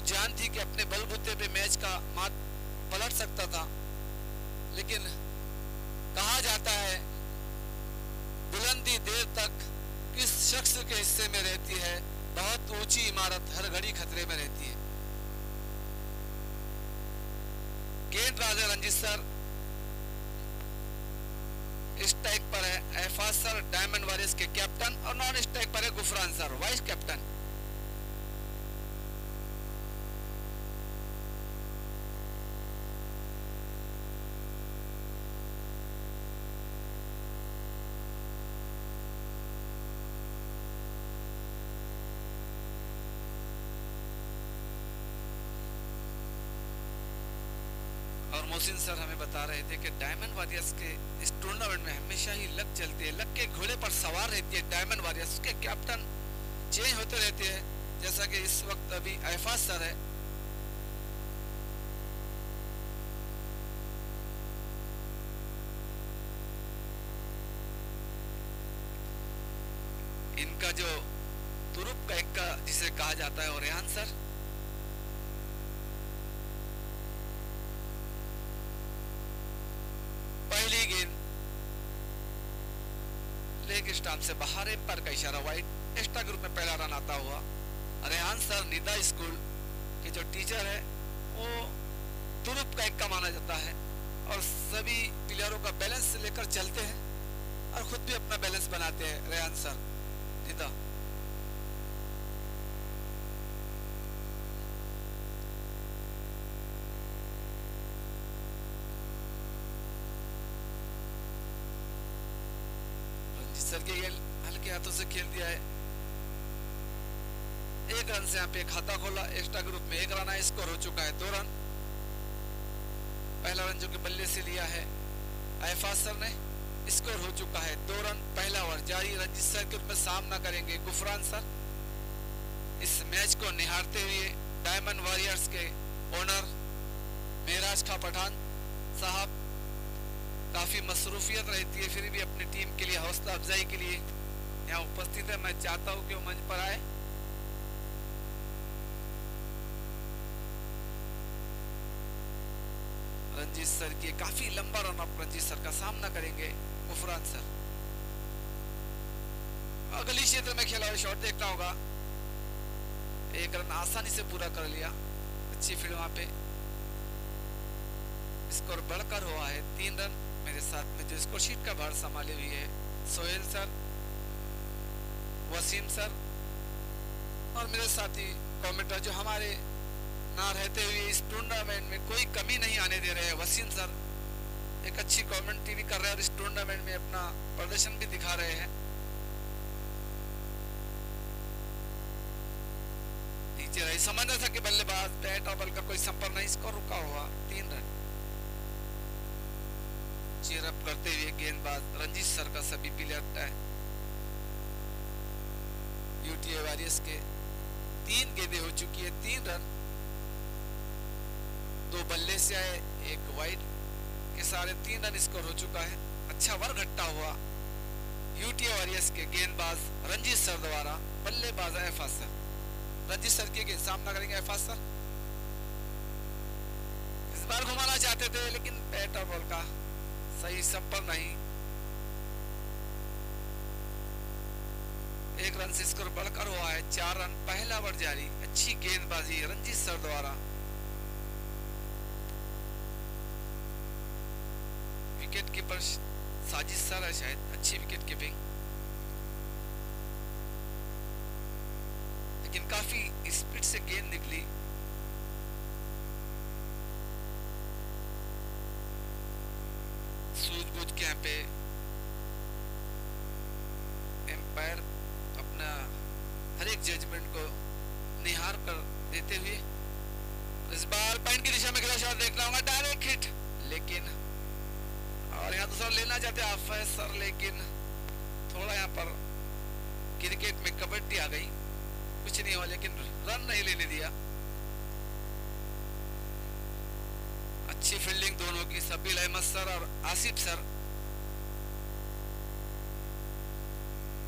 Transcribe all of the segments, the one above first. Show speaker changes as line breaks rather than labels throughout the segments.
जान थी कि अपने बलबूते पे मैच का मात पलट सकता था, लेकिन कहा जाता है बुलंदी देर तक किस शख्स के हिस्से में रहती है, बहुत ऊंची इमारत हर घड़ी खतरे में रहती है। गेंदबाज है रंजीत सर, स्ट्राइक पर है एहफाज सर डायमंड वॉरियर्स के कैप्टन, और नॉन स्ट्राइक पर है Gufran sir vice captain. Mohsin sir हमें बता रहे थे कि डायमंड वॉरियर्स के इस टूर्नामेंट में हमेशा ही लक चलती है, लक के घोड़े पर सवार रहती है डायमंड वॉरियर्स के कैप्टन चेंज होते रहते हैं, जैसा कि इस वक्त अभी एहफाज सर है। इनका जो तुरुप का इक्का जिसे कहा जाता है, और रेहान सर पहली गेंद लेग स्टंप से बाहर, एम्पायर का इशारा वाइड। एक्स्ट्रा ग्रुप में पहला रन आता हुआ। रेहान सर निदा स्कूल के जो टीचर है वो तुरुप का इक्का माना जाता है, और सभी प्लेयरों का बैलेंस लेकर चलते हैं और खुद भी अपना बैलेंस बनाते हैं रेहान सर निदा। सर के गेंद हल्के हाथों से खेल दिया है, एक रन से यहाँ पे खाता खोला। एक्स्ट्रा ग्रुप में एक रन है, स्कोर हो चुका है 2 रन। पहला रन जो कि बल्ले से लिया है एहफाज सर ने, स्कोर हो चुका है 2 रन। पहला ओवर जारी, रंजीत सर के रूप में सामना करेंगे गुफरान सर। इस मैच को निहारते हुए डायमंड वॉरियर्स के ओनर मेराज खा पठान साहब काफी मसरूफियत रहती है, फिर भी अपनी टीम के लिए हौसला अफजाई के लिए यहाँ उपस्थित है। मैं चाहता हूँ कि वो मंच पर आए। रंजीत सर की काफी लंबा रन अप, रंजीत सर का सामना करेंगे गुफरान सर। अगली क्षेत्र में खेला हुआ शॉट देखना होगा, एक रन आसानी से पूरा कर लिया, अच्छी फील्ड वहां पे। स्कोर बढ़कर हुआ है 3 रन। मेरे साथ में जो स्कोर शीट का भार संभाले हुई है सोहेल सर, वसीम सर और मेरे साथी कमेंटर जो हमारे ना रहते हुए इस टूर्नामेंट में कोई कमी नहीं आने दे रहे हैं। वसीम सर एक अच्छी कमेंट्री कर रहे हैं और इस टूर्नामेंट में अपना प्रदर्शन भी दिखा रहे हैं। नीचे रही, समझना था कि बल्लेबाज बैट और बॉल का कोई संपर्क नहीं, स्कोर रुका हुआ 3 रन। चीयर अप करते हुए गेंदबाज रंजीत सर का सभी प्लेयर यूटीए वॉरियर्स के 3 गेंदें हो चुकी है, 3 रन। 2 बल्ले से आए, 1 वाइड के सारे 3 रन स्कोर हो चुका है। अच्छा ओवर घट्टा हुआ यूटीए वॉरियर्स के गेंदबाज रंजीत सर द्वारा। बल्लेबाज एहफाज सर, रंजीत सर के गेंद सामना करेंगे एहफाज सर। इस बार घुमाना चाहते थे लेकिन बैट और बॉल का सही संपर्क नहीं। 1 रन से स्कोर बढ़कर हुआ है 4 रन। पहला ओवर जारी, अच्छी गेंदबाजी रंजीत सर द्वारा। विकेट कीपर साजिद सर है शायद, अच्छी विकेट कीपिंग, लेकिन काफी स्पीड से गेंद निकली। सूझबूझ के यहाँ पे एम्पायर अपना हर एक जजमेंट को निहार कर देते हुए इस बार पॉइंट की दिशा में खेला शॉट देखना होगा, डायरेक्ट हिट, लेकिन और यहाँ दूसरा लेना चाहते आप सर, लेकिन थोड़ा यहाँ पर क्रिकेट में कबड्डी आ गई, कुछ नहीं हुआ, लेकिन रन नहीं लेने दिया। अच्छी फील्डिंग दोनों की, सबील अहमद सर और आसिफ सर।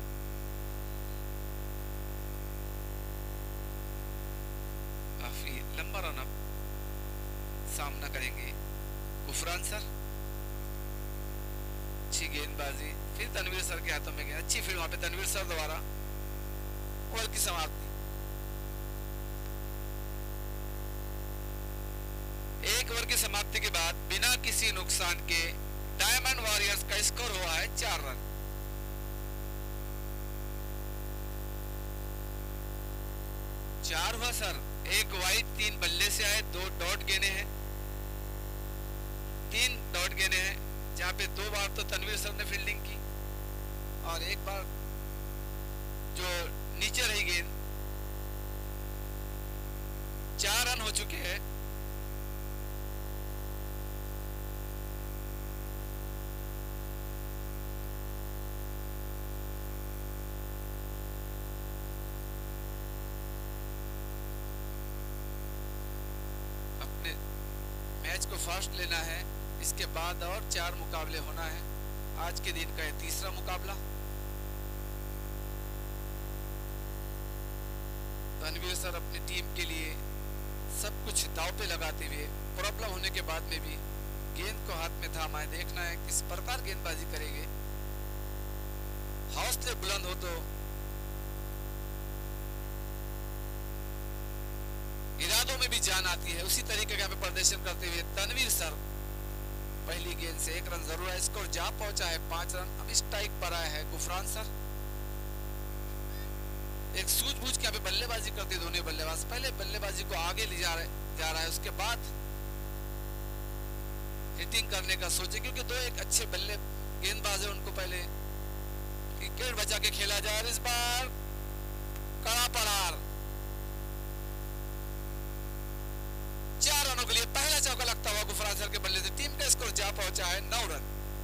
काफी लंबा रन अप, सामना करेंगे गुफरान सर। अच्छी गेंदबाजी, फिर तनवीर सर के हाथों में गया, अच्छी फील्ड वहां पे तनवीर सर द्वारा। ओवर की समाप्ति। एक ओवर की समाप्ति के बाद बिना किसी नुकसान के डायमंड वॉरियर्स का स्कोर हुआ है 4 रन। चार हुआ सर, एक वाइड 3 बल्ले से आए, 2 डॉट गेने हैं, 3 डॉट गेने हैं, जहां पे 2 बार तो तनवीर सर ने फील्डिंग की और एक बार जो नीचे रही गेंद। 4 रन हो चुके हैं। अपने मैच को फास्ट लेना है, इसके बाद और 4 मुकाबले होना है। आज के दिन का ये तीसरा मुकाबला। तनवीर सर अपनी टीम के लिए सब कुछ दांव पे लगाते हुए प्रॉब्लम होने के बाद में भी गेंद को हाथ में थामा है। देखना है किस प्रकार गेंदबाजी करेंगे। हौसले बुलंद हो तो इरादों में भी जान आती है, उसी तरीके का प्रदर्शन करते हुए तनवीर सर पहली गेंद से 1 रन जरूर है। स्कोर जा पहुंचा है 5 रन। अब स्ट्राइक पर आया है गुफरान सर। एक सूझबूझ के यहाँ पे बल्लेबाजी करते दोनों बल्लेबाज। पहले बल्लेबाजी को आगे ले जा रहा है, उसके बाद हिटिंग करने का सोचे, क्योंकि 2 एक अच्छे बल्ले गेंदबाज है, उनको पहले विकेट बचा के खेला जाए। इस बार कड़ा पड़ार 4 रनों के लिए पहला चौका लगता हुआ गुफरान सर के बल्ले से टीम का स्कोर जा पहुंचा है 9 रन।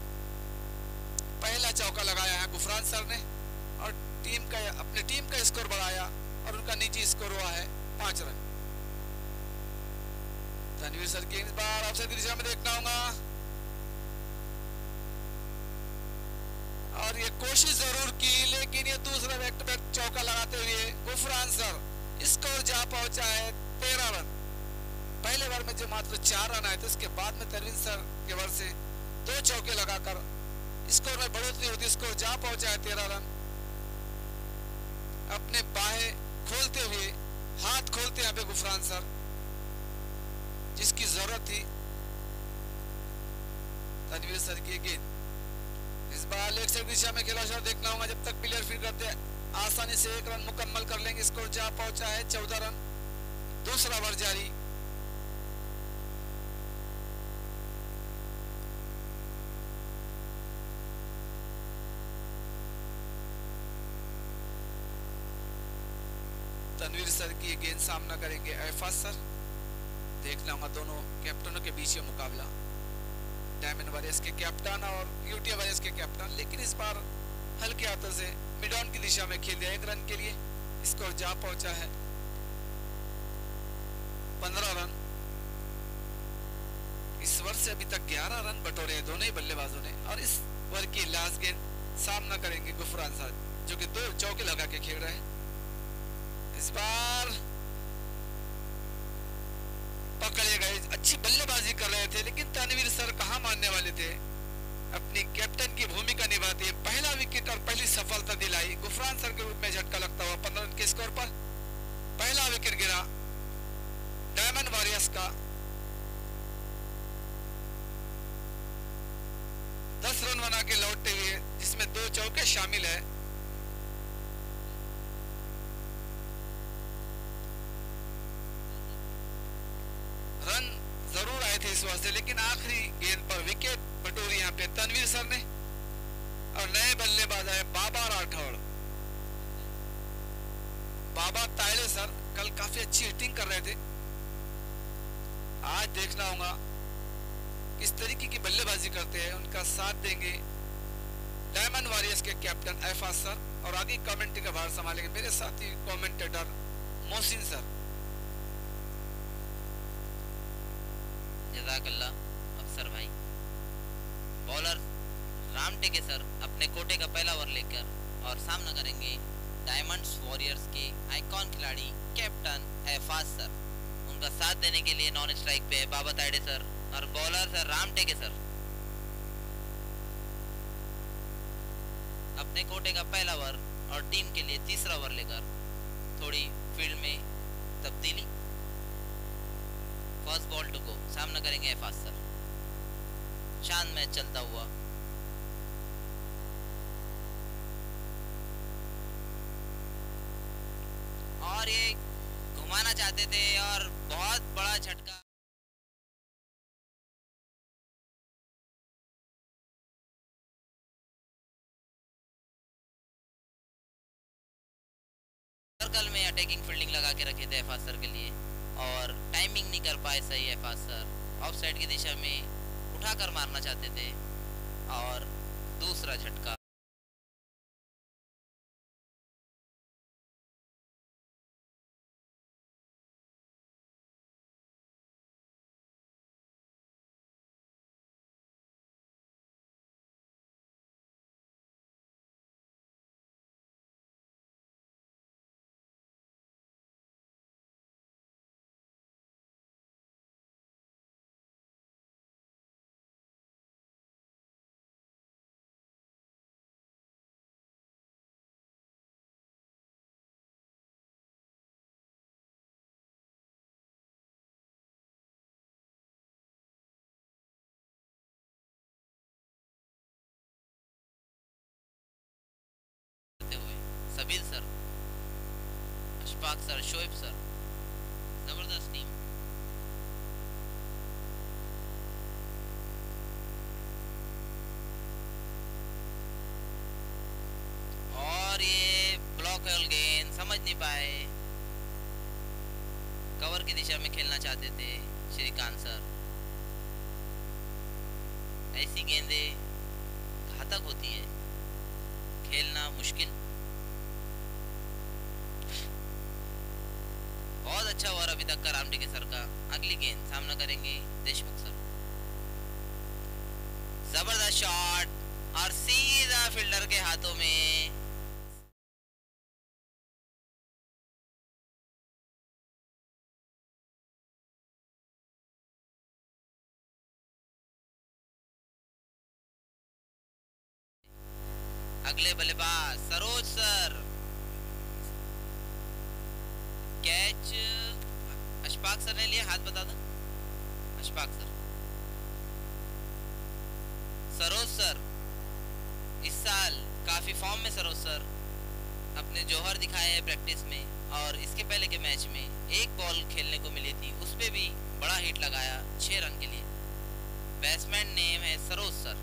पहला चौका लगाया है गुफरान सर ने और अपने टीम का स्कोर बढ़ाया और उनका निजी स्कोर हुआ है 5 रन। तनवीर सर की इस बार ऑफसाइड की दिशा में देखना होगा और ये कोशिश जरूर की, लेकिन ये दूसरा बैक टू बैक चौका लगाते हुए गुफरान सर स्कोर जा पहुंचा है 13 रन। पहले बार में जो मात्र 4 रन आए थे, उसके बाद में तनवीर सर के ओर से 2 चौके लगाकर स्कोर में बढ़ोतरी होती, स्कोर जा पहुंचा है 13 रन। अपने बाहें खोलते हुए, हाथ खोलते यहाँ पे गुफरान सर, जिसकी जरूरत थी तनवीर सर की गेंद। इस बार लेग साइड दिशा में खेला शॉट देखना होगा, जब तक प्लेयर फील्ड करते आसानी से 1 रन मुकम्मल कर लेंगे। स्कोर जा पहुंचा है 14 रन। दूसरा ओवर जारी। तनवीर सर की गेंद सामना करेंगे अहफाज सर। देखना होगा दोनों कैप्टनों के बीच ये मुकाबला, डायमंड वॉरियर्स के कैप्टन और यूटीए वॉरियर्स के कैप्टन। लेकिन इस बार हल्के हाथों से मिड ऑन की दिशा में खेल दिया 1 रन के लिए। स्कोर जा पहुंचा है 15 रन। इस ओवर से अभी तक 11 रन बटोरे हैं दोनों ही बल्लेबाजों ने और इस ओवर की लास्ट गेंद सामना करेंगे गुफरान सर, जो कि 2 चौके लगा के खेल रहे हैं। इस बार पकड़े गए, अच्छी बल्लेबाजी कर रहे थे, लेकिन तनवीर सर कहां मानने वाले थे, अपनी कैप्टन की भूमिका निभाते हैं। पहला विकेट और पहली सफलता दिलाई गुफरान सर के रूप में। झटका लगता हुआ 15 रन के स्कोर पर पहला विकेट गिरा डायमंड वॉरियर्स का। 10 रन बना के लौटते हुए, जिसमें 2 चौके शामिल है। रन जरूर आए थे इस वजह से, लेकिन आखिरी गेंद पर विकेट बटोरी यहाँ पे तनवीर सर ने और नए बल्लेबाज आए बाबा राठौड़। बाबा तायले सर कल काफी अच्छी हिटिंग कर रहे थे, आज देखना होगा किस तरीके की बल्लेबाजी करते हैं। उनका साथ देंगे डायमंड वॉरियर्स के कैप्टन अहफाज सर और आगे कमेंट्री का भार संभालेंगे मेरे साथी कमेंटेटर मोहसिन सर।
जज़ाकल्लाह अफसर भाई। बॉलर राम टेके सर अपने कोटे का पहला ओवर लेकर और सामना करेंगे डायमंड्स वॉरियर्स के आइकॉन खिलाड़ी कैप्टन अहफाज सर। उनका साथ साथ देने के लिए नॉन स्ट्राइक पे है बाबा तायडे सर और bowler sir Ram Teke sir. अपने कोटे का पहला ओवर और टीम के लिए तीसरा ओवर लेकर थोड़ी फील्ड में तब्दीली। फर्स्ट बॉल टू गो, सामना करेंगे एफाज सर। शांत मैच चलता हुआ। और ये घुमाना चाहते थे और बहुत बड़ा झटका। सर्कल में अटैकिंग फील्डिंग लगा के रखे थे एफाज सर के लिए और टाइमिंग नहीं कर पाए सही एफाज सर। ऑफ साइड की दिशा में उठाकर मारना चाहते थे और दूसरा झटका। Sabil sir, Ashfaq sir, Shoaib sir, जबरदस्त टीम। और ये ब्लॉक गेंद समझ नहीं पाए। कवर की दिशा में खेलना चाहते थे श्रीकांत सर। ऐसी गेंदें घातक होती है, खेलना मुश्किल। बहुत अच्छा ओवर अभी तक का राम टेके सर का। अगली गेंद सामना करेंगे देशमुख सर। जबरदस्त शॉट और सीधा फील्डर के हाथों में। अगले बल्लेबाज Saroj sir. Catch Ashfaq sir ने लिया, हाथ बता दो। अशफाक सर। सरोज सर इस साल काफी फॉर्म में। सरोज सर अपने जौहर दिखाए हैं प्रैक्टिस में और इसके पहले के मैच में एक बॉल खेलने को मिली थी, उस पे भी बड़ा हिट लगाया 6 रन के लिए। बैट्समैन नेम है सरोज सर।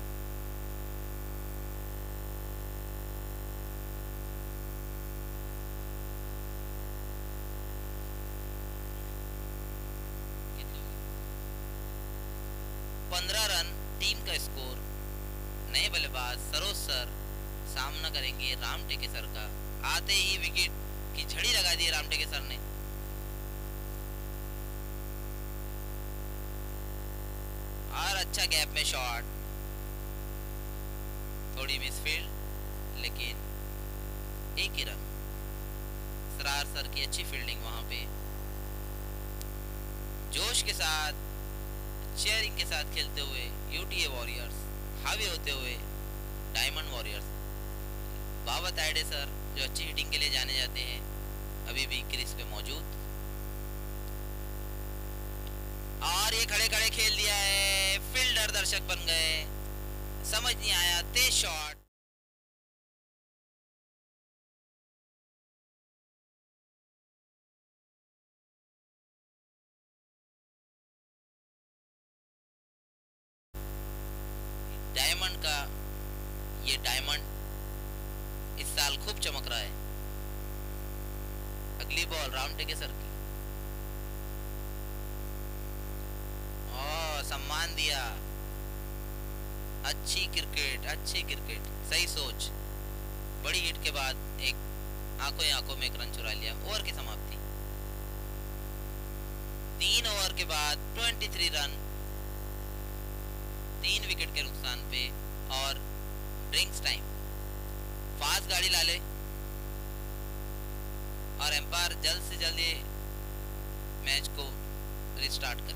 टीम का स्कोर। नए बल्लेबाज सरोज सर सामना करेंगे राम टेके सर का। आते ही विकेट की झड़ी लगा दी राम टेके सर ने। और अच्छा गैप में शॉट, थोड़ी मिसफील्ड लेकिन एक ही रन। सरार सर की अच्छी फील्डिंग वहां पे। जोश के साथ चेयरिंग के साथ खेलते हुए यूटीए वॉरियर्स, हावी होते हुए diamond warriors. Baba Tayde sir जो अच्छी हिटिंग के लिए जाने जाते हैं अभी भी क्रीज पे मौजूद। और ये खड़े खड़े खेल दिया है, फील्डर दर्शक बन गए। समझ नहीं आया, तेज शॉट। डायमंड का ये डायमंड इस साल खूब चमक रहा है। अगली बॉल राम टेके सर की। सम्मान दिया। अच्छी क्रिकेट, सही सोच। बड़ी हिट के बाद एक आंखों में एक रन चुरा लिया। ओवर की समाप्ति। 3 ओवर के बाद 23 रन, 3 विकेट के नुकसान पे। और ड्रिंक्स टाइम, फास्ट गाड़ी ला ले और एम्पायर जल्द से जल्द ये मैच को रिस्टार्ट करें।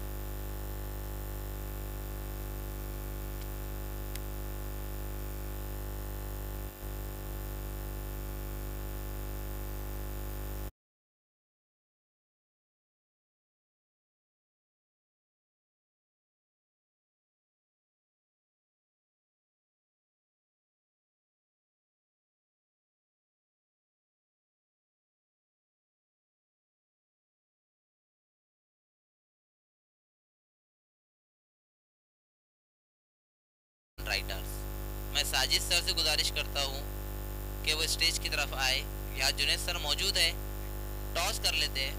राइटर्स, मैं साजिद सर से गुजारिश करता हूँ कि वो स्टेज की तरफ आए। यहाँ जुनेद सर मौजूद है, टॉस कर लेते हैं।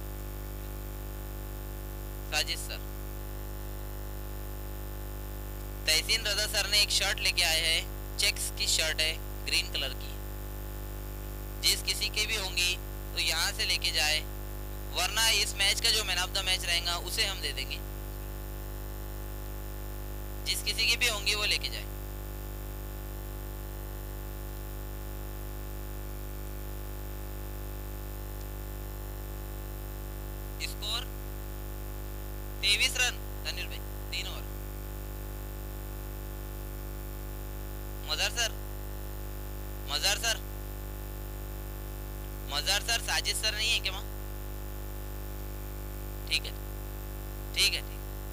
साजिद सर, तहसीन रजा सर ने एक शर्ट लेके आए हैं, चेक्स की शर्ट है, ग्रीन कलर की। जिस किसी के भी होंगी तो यहाँ से लेके जाए, वरना इस मैच का जो मैन ऑफ द मैच रहेगा उसे हम दे देंगे। जिस किसी की भी होंगी वो लेके जाए। स्कोर 23 रन तनिल भाई, 3 ओवर। मजार सर, मजार सर, मजार सर, साजिद सर नहीं है क्या वहाँ? ठीक है, ठीक है, ठीक।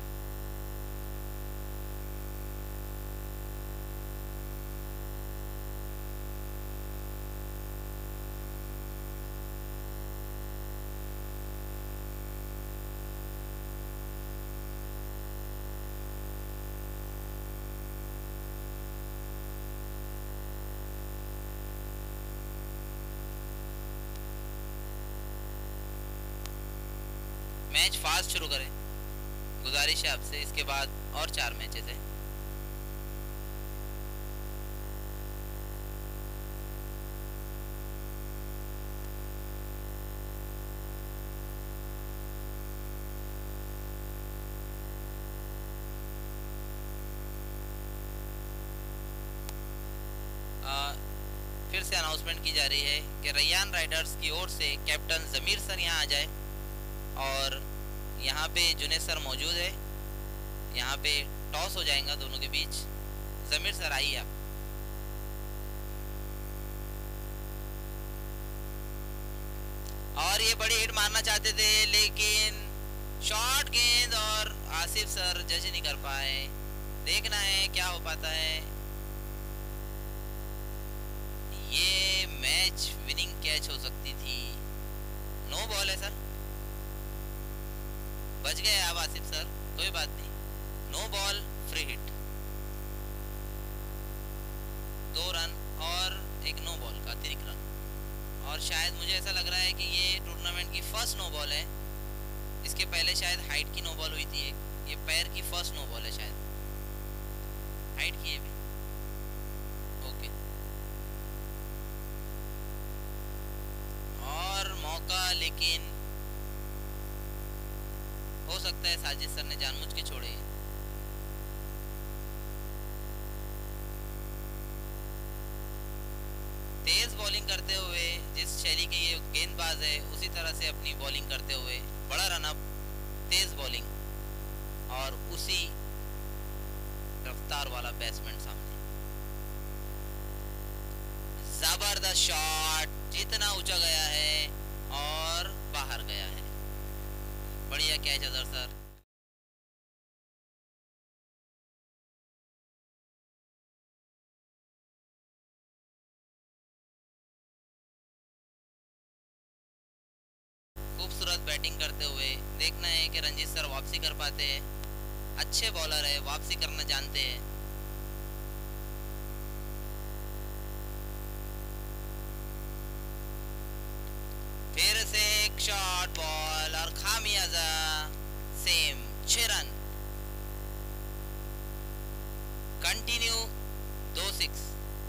मैच फास्ट शुरू करें, गुजारिश है आपसे। इसके बाद और 4 मैचेस है। फिर से अनाउंसमेंट की जा रही है कि रैयान राइडर्स की ओर से कैप्टन ज़मीर सर यहाँ आ जाए, और यहाँ पे जुनेद सर मौजूद है। यहाँ पे टॉस हो जाएगा दोनों के बीच। ज़मीर सर आइए आप। और ये बड़ी हिट मारना चाहते थे, लेकिन शॉर्ट गेंद और आसिफ सर जज नहीं कर पाए। देखना है क्या हो पाता है। ये मैच विनिंग कैच हो सकती थी। नो बॉल है सर, बच गए आप आसिफ सर, कोई बात नहीं। No ball, free hit, 2 run और एक नो बॉल का अतिरिक्त रन। और शायद मुझे ऐसा लग रहा है कि ये टूर्नामेंट की फर्स्ट नो बॉल है। इसके पहले शायद हाइट की नो बॉल हुई थी एक, ये पैर की फर्स्ट नो बॉल है शायद, हाइट की है भी। ओके, और मौका, लेकिन हो सकता है साजिद सर ने जानबूझ के छोड़े। तेज बॉलिंग करते हुए, जिस शैली के ये गेंदबाज है उसी तरह से अपनी बॉलिंग करते हुए, बड़ा रन अप, तेज बॉलिंग और उसी रफ्तार वाला बैट्समैन सामने। जबरदस्त शॉट, जितना ऊंचा गया है और बाहर गया है। बढ़िया कैच अजहर सर। खूबसूरत बैटिंग करते हुए देखना है कि रंजीत सर वापसी कर पाते हैं। अच्छे बॉलर है, वापसी करना जानते हैं। फिर से एक शॉट बॉल और खामियाजा सेम, 6 रन। कंटिन्यू 2 6।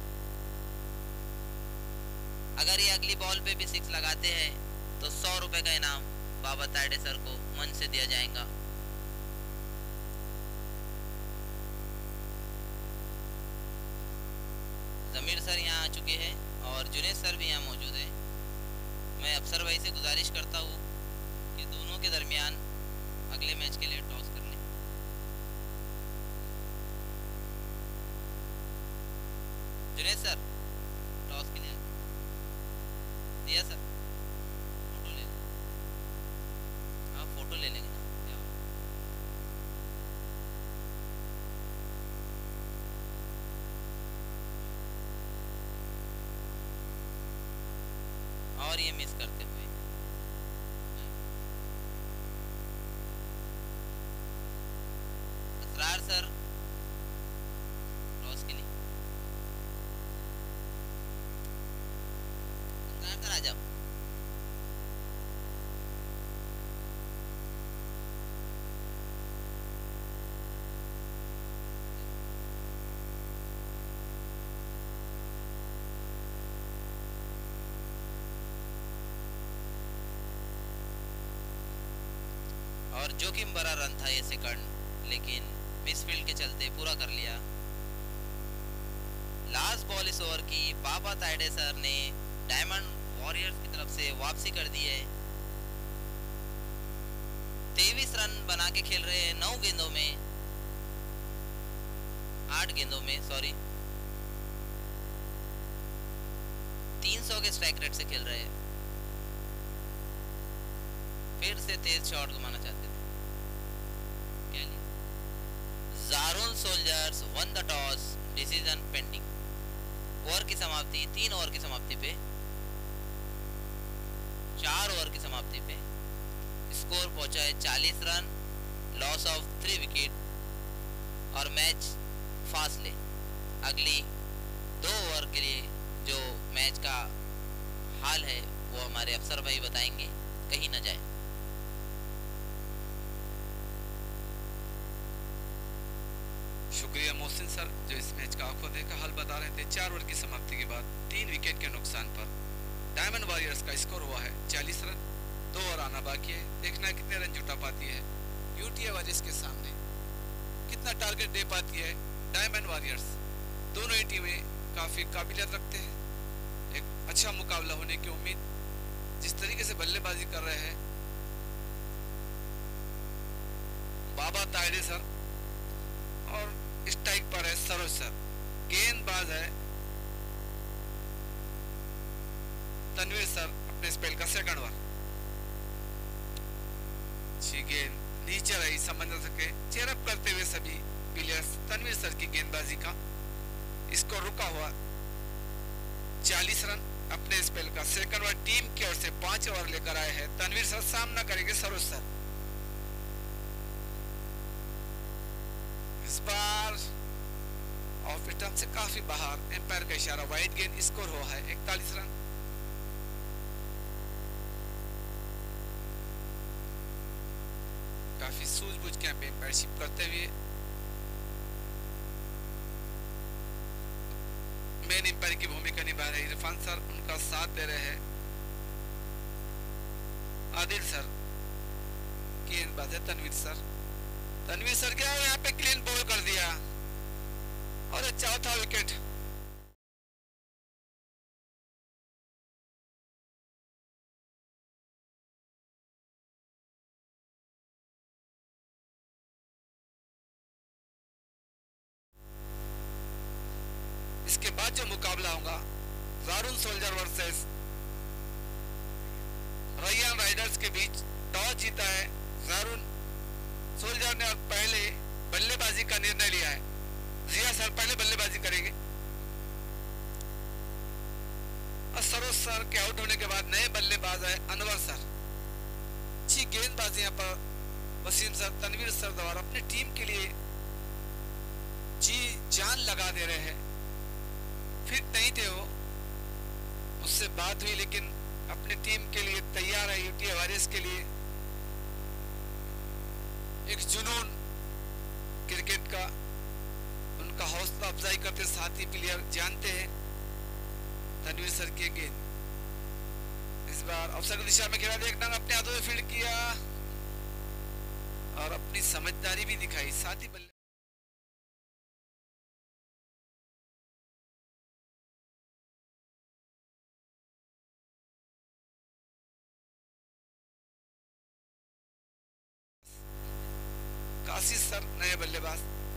अगर ये अगली बॉल पे भी 6 लगाते हैं तो 100 रुपए का इनाम बाबा तायडे सर को मन से दिया जाएगा। ज़मीर सर यहाँ आ चुके हैं और जुनेद सर भी यहाँ मौजूद है। मैं अफसर भाई से गुजारिश करता हूँ कि दोनों के दरमियान अगले मैच के लिए टॉस कर लें। जुनेद सर टॉस के लिए दिया सर। फोटो ले लें। हाँ फोटो ले लेंगे ना, क्या हो रहा है। और ये मिस करते हुए असरार सर टॉस के लिए। असरार सर आ जाओ। और जोखिम भरा रन था ये सेकंड, लेकिन मिसफील्ड के चलते पूरा कर लिया। लास्ट बॉल इस ओवर की बाबा तायडे सर ने डायमंड वॉरियर्स की तरफ से वापसी कर दी है। 23 रन बना के खेल रहे हैं 9 गेंदों में, 8 गेंदों में सॉरी, 300 के स्ट्राइक रेट से खेल रहे हैं। फिर से तेज शॉट घुमाना चाहते थे। क्या लिया? Zaroon soldiers won the toss, decision pending. Over की समाप्ति 3 ओवर की समाप्ति पे, 4 ओवर की समाप्ति पे स्कोर पहुंचा है 40 रन, लॉस ऑफ 3 विकेट और मैच फासले। अगली 2 ओवर के लिए जो मैच का हाल है वो हमारे अफसर भाई बताएंगे, कहीं ना जाए।
शुक्रिया मोहसिन सर जो इस मैच का आंखों देखा हाल बता रहे थे। 4 ओवर की समाप्ति के बाद 3 विकेट के नुकसान पर डायमंड वॉरियर्स का स्कोर हुआ है 40 रन। 2 ओवर आना बाकी है, देखना है कितने रन जुटा पाती है यूटीए वॉरियर्स के सामने, कितना टारगेट दे पाती है डायमंड वॉरियर्स। दोनों ही टीमें काफी काबिलियत रखते हैं, एक अच्छा मुकाबला होने की उम्मीद। जिस तरीके से बल्लेबाजी कर रहे हैं बाबा तायडे सर और स्ट्राइक पर है सरोज सर, गेंदबाज है तनवीर सर अपने स्पेल का सेकंड ओवर। गेंद नीचे रही, समंदर के चेयरअप करते हुए सभी प्लेयर्स तनवीर सर की गेंदबाजी का स्कोर रुका हुआ 40 रन। अपने स्पेल का सेकंड ओवर टीम की ओर से 5 ओवर लेकर आए हैं तनवीर सर, सामना करेंगे सरोज सर। इस बार ऑफ स्टंप से काफी बाहर, एम्पायर का इशारा, वाइड गेंद, स्कोर हुआ है 41 रन। काफी सूझबूझ के एम्पायरशिप करते हुए मेन एम्पायर की भूमिका निभा रहे इरफान सर, उनका साथ दे रहे हैं आदिल सर। गेंदबाज है तनवीर सर, तनवीर सर क्या यहाँ पे क्लीन बॉल कर दिया और चौथा विकेट। इसके बाद जो मुकाबला होगा Zaroon soldier versus Rayyan riders के बीच, टॉस जीता है ज़ारून सोल्जर ने और पहले बल्लेबाजी का निर्णय लिया है। जिया सर पहले बल्लेबाजी करेंगे और सरोज सर के आउट होने के बाद नए बल्लेबाज है अनवर सर। अच्छी गेंदबाजी यहाँ पर वसीम सर, तनवीर सर द्वारा अपनी टीम के लिए जी जान लगा दे रहे हैं। फिट नहीं थे वो, उससे बात हुई लेकिन अपनी टीम के लिए तैयार है यूटीए वॉरियर्स के लिए। एक जुनून क्रिकेट का, उनका हौसला अफजाई करते साथी प्लेयर जानते हैं तनवीर सर की गेंद इस बार अफसर की दिशा में खेला, देखना अपने हाथों में फील्ड किया और अपनी समझदारी भी दिखाई साथ ही काशिश सर नए बल्लेबाज,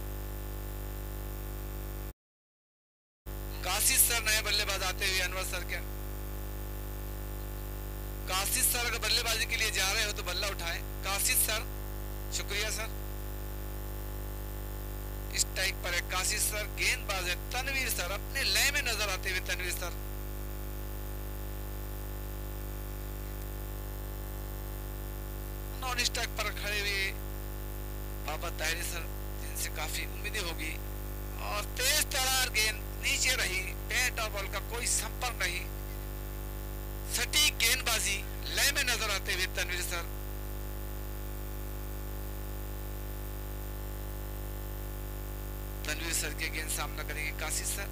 काशिश सर नए बल्लेबाज आते हुए अनवर सर के। काशिश सर अगर बल्लेबाजी के लिए जा रहे हो तो बल्ला उठाएं। काशिश सर, शुक्रिया सर। स्ट्राइक पर है काशिश सर, गेंदबाज है तनवीर सर, अपने लय में नजर आते हुए तनवीर सर। नॉन स्ट्राइक पर खड़े हुए बाबा ताहिरी सर, जिनसे काफी उम्मीदें होगी। और तेज तरार गेंद नीचे रही, बैट और बॉल का कोई संपर्क नहीं, सटीक गेंदबाजी लय में नजर आते हुए तनवीर सर। तनवीर सर के गेंद सामना करेंगे काशिश सर।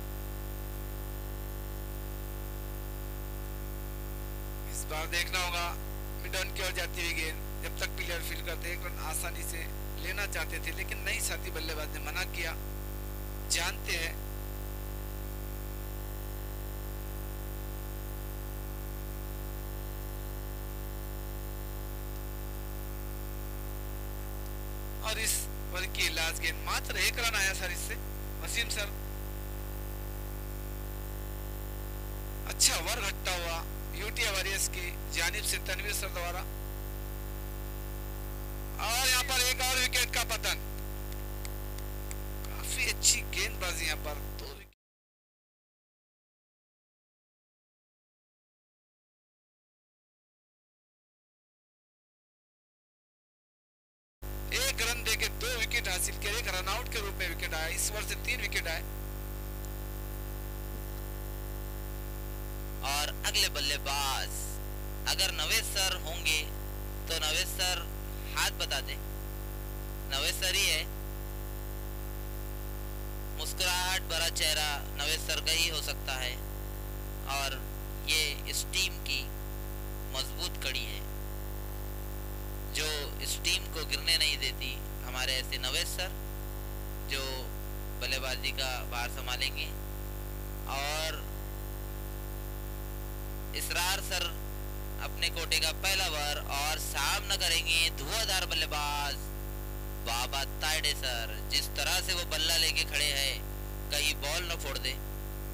इस बार देखना होगा मिड ऑन की ओर जाती हुई गेंद, जब तक प्लेयर फील्ड करते एक रन आसानी से लेना चाहते थे, लेकिन नई साथी बल्लेबाज ने मना किया। जानते हैं और इस ओवर की लास्ट गेंद मात्र एक रन आया सर इससे। वसीम सर, अच्छा ओवर घटता हुआ यूटी वॉरियर्स की जानिब से तनवीर सर द्वारा। और यहाँ पर एक और विकेट का पतन। काफी अच्छी गेंदबाजी यहाँ पर, 2 विकेट। एक रन देके 2 विकेट हासिल किए, एक रन आउट के रूप में विकेट आया। इस ओवर से 3 विकेट आए।
और अगले बल्लेबाज अगर नवेश सर होंगे तो नवेश सर हाथ बता दे। नवेश सर ही है, मुस्कुराहट भरा चेहरा नवेश सर का ही हो सकता है। और ये इस टीम की मजबूत कड़ी है जो इस टीम को गिरने नहीं देती। हमारे ऐसे नवेश सर जो बल्लेबाजी का भार संभालेंगे। और इसरार सर अपने कोटे का पहला ओवर और सामना करेंगे धुआंधार बल्लेबाज बाबा तायडे सर। जिस तरह से वो बल्ला लेके खड़े हैं, कहीं बॉल न फोड़ दे।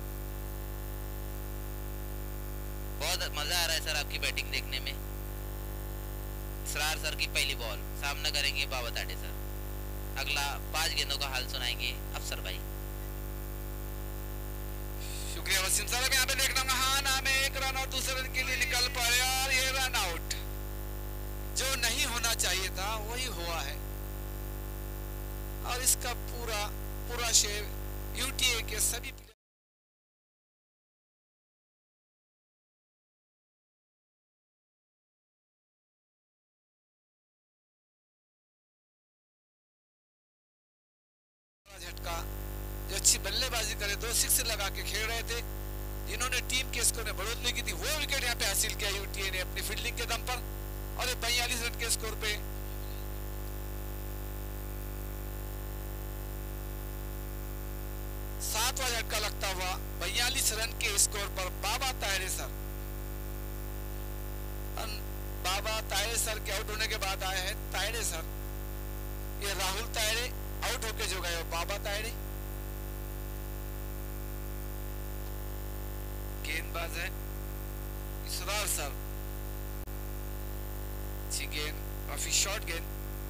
बहुत मजा आ रहा है सर आपकी बैटिंग देखने में। इसरार सर की पहली बॉल, सामना करेंगे बाबा तायडे सर। अगला 5 गेंदों का हाल सुनाएंगे अफसर भाई।
शुक्रिया वसीम सर। अब यहाँ पे देखना होगा, हाँ नाम है, एक रन और दूसरे रन के लिए निकल पड़े और ये रन आउट। जो नहीं होना चाहिए था वही हुआ है। और इसका पूरा शेर यूटीए के सभी झटका, जो अच्छी बल्लेबाजी करे, 2 सिक्स लगा के खेल रहे थे, जिन्होंने टीम के स्कोर में बढ़ोतरी की थी, वो विकेट यहाँ पे हासिल किया यूटीए ने अपनी फील्डिंग के दम पर। और 42 रन के स्कोर पे 7वां झटका लगता हुआ 42 रन के स्कोर पर बाबा तायरे सर। बाबा तायरे सर के आउट होने के बाद आए हैं तायरे सर। ये राहुल तायरे आउट होके जो गए बाबा तायरे। गेंदबाज है इसरार सर, अच्छी गेंद, काफी शॉर्ट गेंद।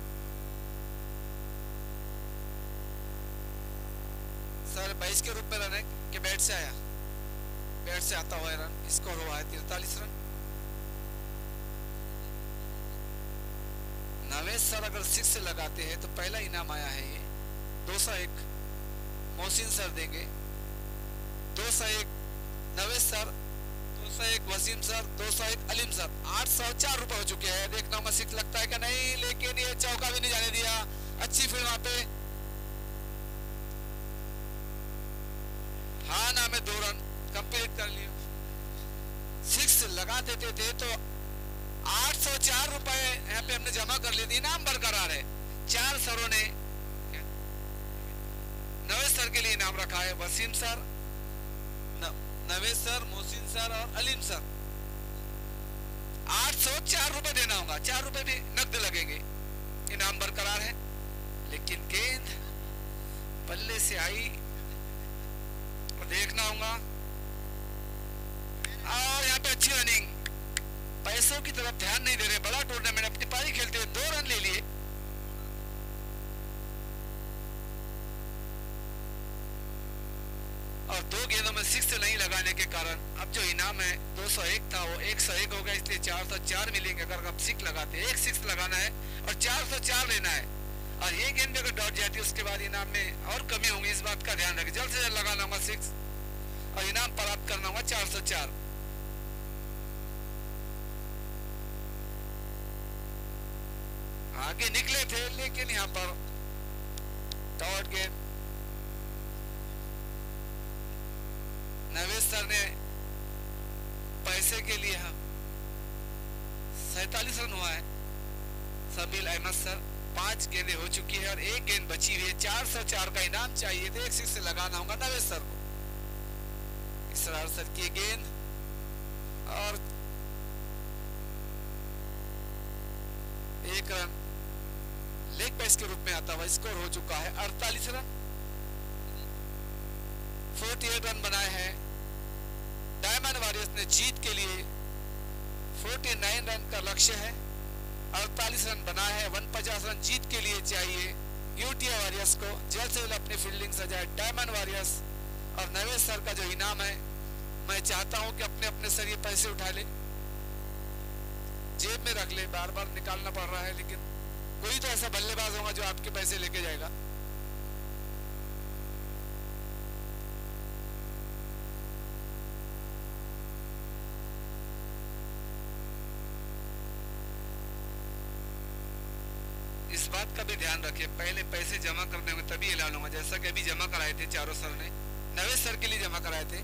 सर 22 के रूप में रन है कि बैट से आया, बैट से आता हुआ रन। स्कोर हुआ है 43 रन। नवेश सर अगर 6 लगाते हैं तो पहला इनाम आया है ये 201 मोहसिन सर देंगे, 201 Navesh sir, 201 Waseem sir, 201 Aleem sir. 804 रुपए हो चुके हैं। देखना होगा 6 लगता है क्या नहीं, लेकिन ये चौका भी नहीं जाने दिया। अच्छी फील्ड वहां पे, हाँ नाम है, 2 रन कंप्लीट कर लिए। 6 लगा देते थे तो 804 रुपए यहाँ पे हमने जमा कर लिए थे। इनाम बरकरार है। 4 सरों ने नवेश सर के लिए इनाम रखा है। Waseem sir, Navesh sir, Mohsin sir और अलीम सर। 804 रुपए देना होगा, 4 रुपए भी नकद लगेंगे। इनाम बरकरार है, लेकिन से आई और देखना होगा। और यहाँ पे अच्छी रनिंग, पैसों की तरफ ध्यान नहीं दे रहे, बड़ा टूर्नामेंट अपनी पारी खेलते हुए 2 रन ले लिए। और 2 गेंदों में 6 नहीं लगाने के कारण अब जो इनाम है 201 था वो 101 हो गया, इसलिए 404 मिलेंगे। अगर आप 6 लगाते, एक 6 लगाना है और 404 लेना है। और ये गेंद अगर डॉट जाती है उसके बाद इनाम में और कमी होगी, इस बात का ध्यान रखें। जल्द से जल्द लगाना होगा 6 और इनाम प्राप्त करना होगा 404। आगे निकले थे लेकिन यहाँ पर डॉट गेंद, नवेश सर ने पैसे के लिए हम 47 रन हुआ है। सबील अहमद सर 5 गेंदें हो चुकी है और 1 गेंद बची हुई है। 404 का इनाम चाहिए तो 1 6 से लगाना होगा नवेश सर को। इसरार सर की गेंद और 1 रन लेग पैस के रूप में आता हुआ स्कोर हो चुका है 48 रन। 48 रन बनाए हैं डायमंड वॉरियर्स ने जीत के लिए। 49 रन का लक्ष्य है, 48 रन बनाए हैं। 150 रन जीत के लिए चाहिए यूटीए वॉरियर्स को। जल्द से जल्द अपनी फील्डिंग सजाए डायमंड वॉरियर्स। और नवेश सर का जो इनाम है, मैं चाहता हूं कि अपने अपने सर ये पैसे उठा ले, जेब में रख ले, बार बार निकालना पड़ रहा है। लेकिन कोई तो ऐसा बल्लेबाज होगा जो आपके पैसे लेके जाएगा। इस बात का भी ध्यान रखिए, पहले पैसे जमा करने होंगे तभी ऐलान होगा। जैसा कि अभी जमा कराए थे चारों सर ने, नवेश सर के लिए जमा कराए थे।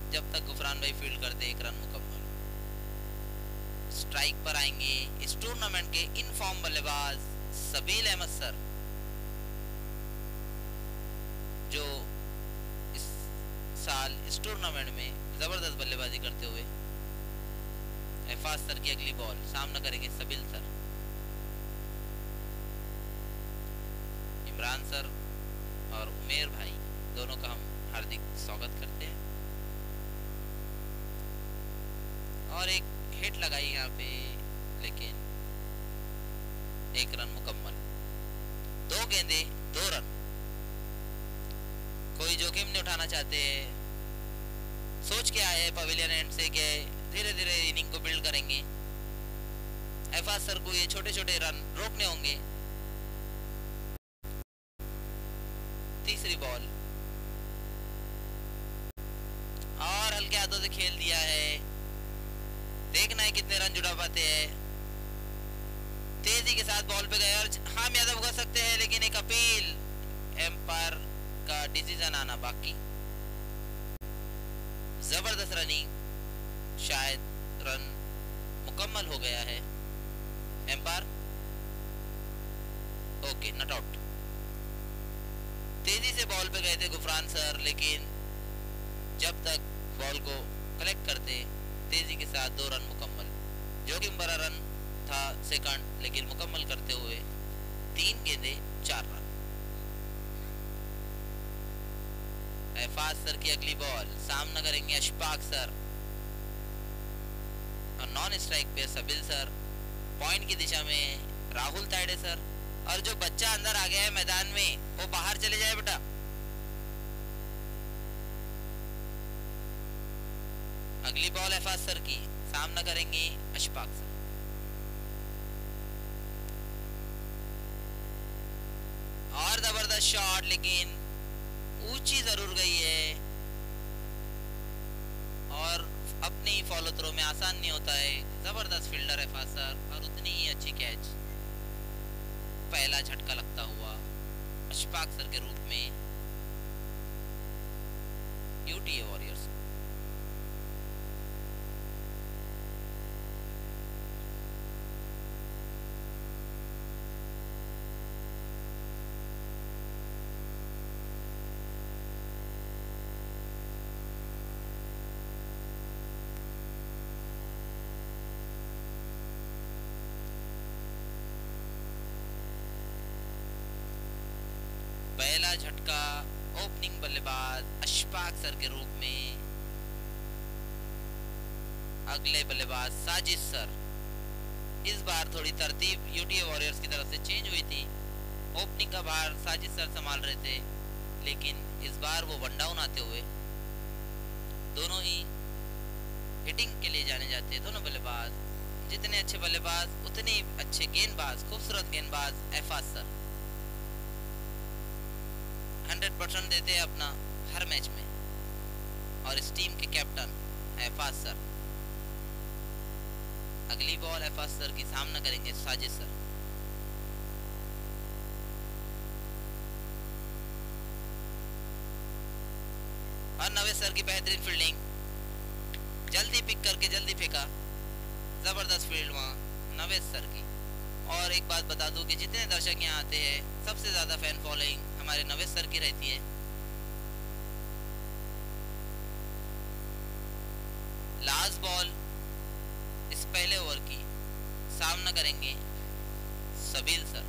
जब तक गुफरान भाई फील्ड करते 1 रन मुकम्मल। स्ट्राइक पर आएंगे इस टूर्नामेंट के इन फॉर्म बल्लेबाज सबील अहमद सर, जो इस साल इस टूर्नामेंट में जबरदस्त बल्लेबाजी करते हुए। एफाज सर की अगली बॉल, सामना करेंगे सबील सर। इमरान सर और उमेर भाई दोनों का हम हार्दिक स्वागत करते हैं। और एक हिट लगाई यहाँ पे, लेकिन 1 रन मुकम्मल। 2 गेंदे 2 रन। कोई जोखिम नहीं उठाना चाहते, सोच के आए पवेलियन एंड से कि धीरे धीरे इनिंग को बिल्ड करेंगे। एफाज सर को ये छोटे छोटे रन रोकने होंगे। तीसरी बॉल और हल्के हाथों से खेल दिया है, देखना है कितने रन जुड़ा पाते हैं। तेजी के साथ बॉल पे गए और हम यादव कर सकते हैं, लेकिन एक अपील, एम्पायर का डिसीजन आना बाकी। जबरदस्त रनिंग, शायद रन मुकम्मल हो गया है। Umpire okay, not out. तेजी से बॉल पे गए थे गुफरान सर, लेकिन जब तक बॉल को कलेक्ट करते तेजी के साथ 2 रन मुकम्मल। जो कि बड़ा रन था सेकंड, लेकिन मुकम्मल करते हुए 3 गेंदे 4 रन। एफाज सर की अगली बॉल, सामना करेंगे अशफाक सर और नॉन स्ट्राइक पे सबील सर। पॉइंट की दिशा में राहुल तायडे सर, और जो बच्चा अंदर आ गया है मैदान में वो बाहर चले जाए बेटा। अगली बॉल एफाज सर की, सामना करेंगे अशफाक सर। और जबरदस्त शॉट, लेकिन ऊंची जरूर गई है और अपने ही फॉलो थ्रो में आसान नहीं होता है। जबरदस्त फील्डर है फासर और उतनी ही अच्छी कैच। पहला झटका लगता हुआ अशफाक सर के रूप में यूटीए वॉरियर्स। पहला झटका ओपनिंग बल्लेबाज अशफाक सर के रूप में। अगले बल्लेबाज साजिद सर। इस बार थोड़ी तरतीब यूटीए वॉरियर्स की तरफ से चेंज हुई थी। ओपनिंग का भार साजिद सर संभाल रहे थे, लेकिन इस बार वो वन डाउन आते हुए दोनों ही हिटिंग के लिए जाने जाते हैं। दोनों बल्लेबाज जितने अच्छे बल्लेबाज उतने ही अच्छे गेंदबाज, खूबसूरत गेंदबाज एफाज सर 100% देते हैं अपना हर मैच में। और इस टीम के कैप्टन एफाज सर। अगली बॉल एफाज सर की, सामना करेंगे साजिद सर। और नवेद सर की बेहतरीन फील्डिंग, जल्दी पिक करके जल्दी फेंका। जबरदस्त फील्ड वहाँ नवेद सर की। और एक बात बता दूं कि जितने दर्शक यहाँ आते हैं सबसे ज़्यादा फैन फॉलोइंग हमारे नवेद सर की रहती है। लास्ट बॉल इस पहले ओवर की, सामना करेंगे सबील सर।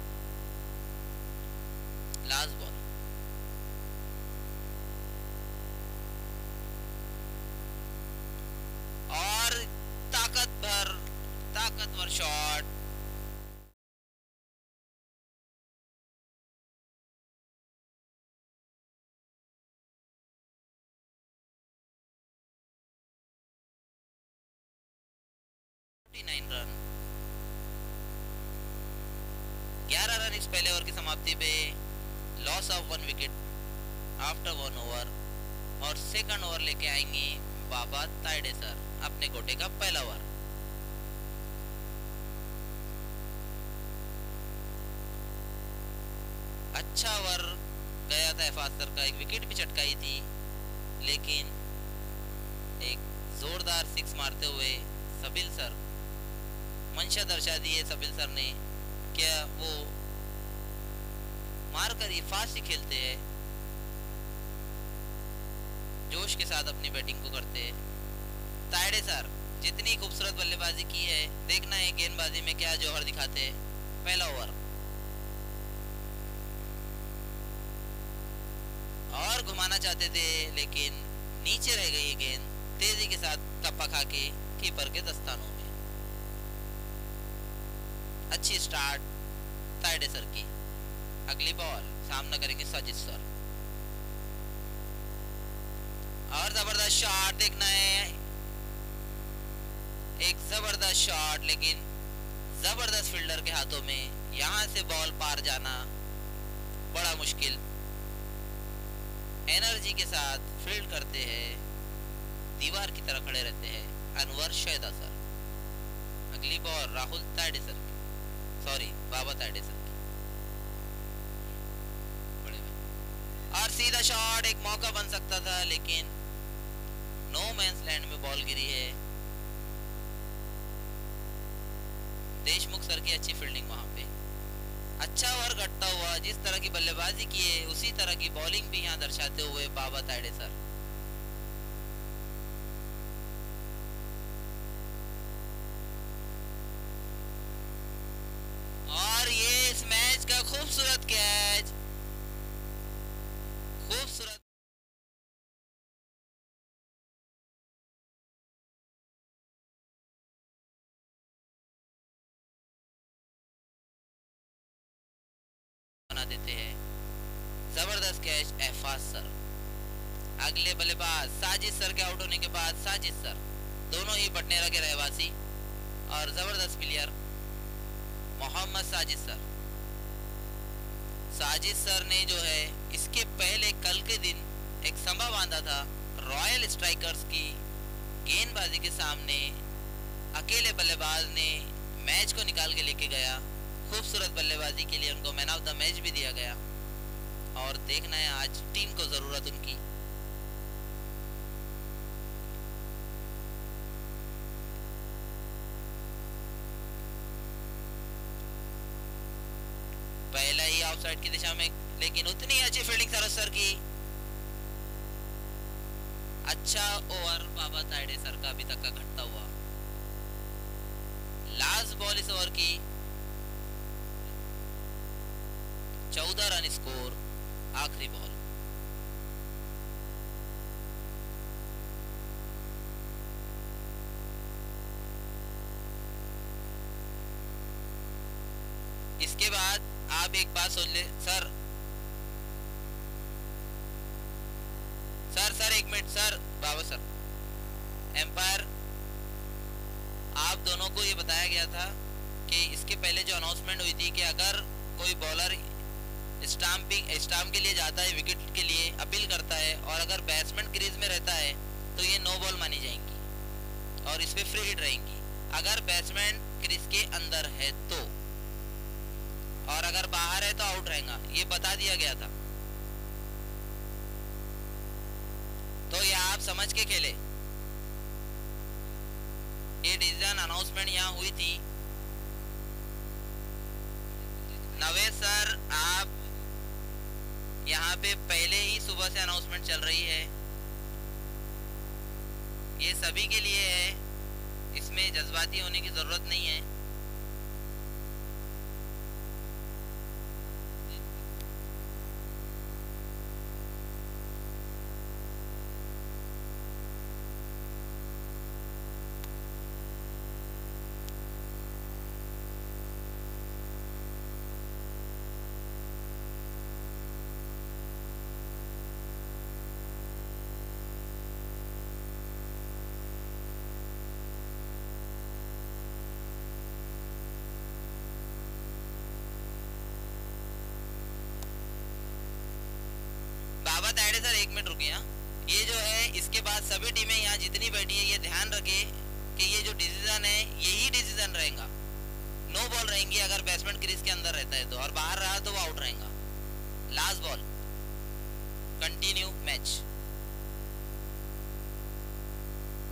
लास्ट बॉल और ताकतवर शॉट। रन 11 रन इस पहले ओवर की समाप्ति पे। Loss of 1 wicket after 1 over. और सेकंड ओवर लेके आएंगे बाबा तायडे सर, अपने कोटे का पहला ओवर। अच्छा ओवर गया था एफाज सर का, 1 विकेट भी चटकाई थी, लेकिन एक जोरदार सिक्स मारते हुए सबिल सर मंशा दर्शा दी है सबिल सर ने। क्या वो मार कर ये फास्ट ही खेलते हैं, जोश के साथ अपनी बैटिंग को करते हैं। तायडे सर जितनी खूबसूरत बल्लेबाजी की है, देखना है गेंदबाजी में क्या जौहर दिखाते हैं। पहला ओवर और घुमाना चाहते थे लेकिन नीचे रह गई गेंद, तेजी के साथ टप्पा खा के कीपर के दस्तानों में। अच्छी स्टार्ट तायडे सर की। अगली बॉल सामना करेंगे साजिद सर और जबरदस्त शॉट देखना है, एक जबरदस्त शॉट लेकिन जबरदस्त फील्डर के हाथों में। यहां से बॉल पार जाना बड़ा मुश्किल। एनर्जी के साथ फील्ड करते हैं, दीवार की तरह खड़े रहते हैं अनवर शैदा सर। अगली बॉल राहुल तायडे सर की, सॉरी बाबा तायडे सर की। और सीधा शॉट, एक मौका बन सकता था लेकिन नो मैंस लैंड में बॉल गिरी है। देशमुख सर की अच्छी फील्डिंग वहां पे। अच्छा ओवर घटता हुआ, जिस तरह की बल्लेबाजी की है उसी तरह की बॉलिंग भी यहाँ दर्शाते हुए बाबा तायडे सर। और ये इस मैच का खूबसूरत कैच, खूबसूरत बना देते हैं। जबरदस्त कैच एहफाज सर। अगले बल्लेबाज साजिद सर के आउट होने के बाद साजिद सर, दोनों ही बटनेरा के रहवासी और जबरदस्त player Mohammad Sajid sir. Sajid sir ने जो है इसके पहले कल के दिन एक संभव बांधा था रॉयल स्ट्राइकर्स की गेंदबाजी के सामने। अकेले बल्लेबाज ने मैच को निकाल के लेके गया। खूबसूरत बल्लेबाजी के लिए उनको मैन ऑफ द मैच भी दिया गया। और देखना है आज टीम को जरूरत उनकी। पहला ही ऑफसाइड की दिशा में, लेकिन उतनी अच्छी फील्डिंग सरस सर की। अच्छा ओवर बाबा तायडे सर का अभी तक का घटता हुआ। लास्ट बॉल इस ओवर की, 14 रन स्कोर, आखिरी बॉल। इसके बाद आप एक बात सोच ले सर, सर एक minute sir, Baba sir, umpire आप दोनों को ये बताया गया था कि इसके पहले जो अनाउंसमेंट हुई थी कि अगर कोई बॉलर स्टाम्प के लिए जाता है, विकेट के लिए अपील करता है और अगर बैट्समैन क्रीज में रहता है तो ये नो बॉल मानी जाएंगी और इस पे फ्री हिट रहेंगी। अगर बैट्समैन क्रीज के अंदर है तो, और अगर बाहर है तो आउट रहेगा, ये बता दिया गया था। तो ये आप समझ के खेले। ये डिसीजन अनाउंसमेंट यहाँ हुई थी। नवेद सर, आप यहाँ पे पहले ही सुबह से अनाउंसमेंट चल रही है, ये सभी के लिए है, इसमें जज्बाती होने की जरूरत नहीं है। बाबा तायडे सर एक मिनट रुकिए। ये जो है इसके बाद सभी टीमें यहाँ जितनी बैठी है ये ध्यान रखे कि ये जो डिसीजन है यही डिसीजन रहेगा। नो बॉल रहेंगी अगर बैट्समैन क्रीज के अंदर रहता है तो, और बाहर रहा तो वो आउट रहेगा। Last ball, continue match.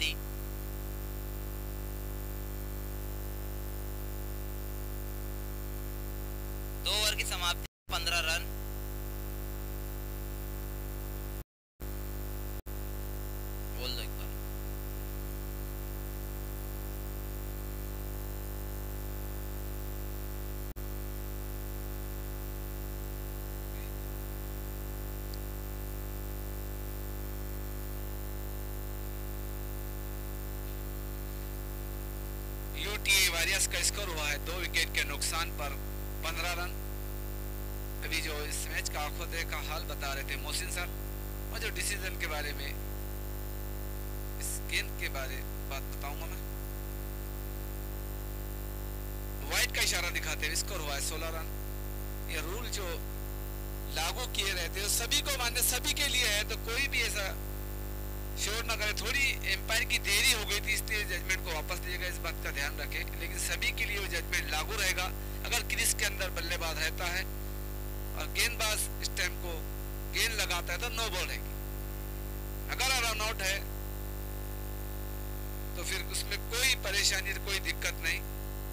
समाप्ति। दो ओवर की समाप्ति, 15 रन। बोल दो एक बार।
यूटीए वॉरियर्स का स्कोर हुआ है 2 विकेट के नुकसान पर 15 रन। अभी जो इस मैच का आंखों देखा हाल बता रहे थे मोहसिन सर, और जो डिसीजन के बारे में, इस गेंद के बारे बात बताऊंगा मैं। वाइट का इशारा दिखाते हुए स्कोर हुआ है 16 रन। ये रूल जो लागू किए रहते हैं सभी को मान्य, सभी के लिए है, तो कोई भी ऐसा शोर ना करे। थोड़ी एम्पायर की देरी हो गई थी इसलिए जजमेंट को वापस लीजिएगा, इस बात का ध्यान रखें। लेकिन सभी के लिए वो जजमेंट लागू रहेगा अगर क्रीज के अंदर बल्लेबाज रहता है और गेंदबाज स्टैम्प को गेंद लगाता है तो नो बॉल रहेगी। अगर रन आउट है तो फिर उसमें कोई परेशानी, कोई दिक्कत नहीं।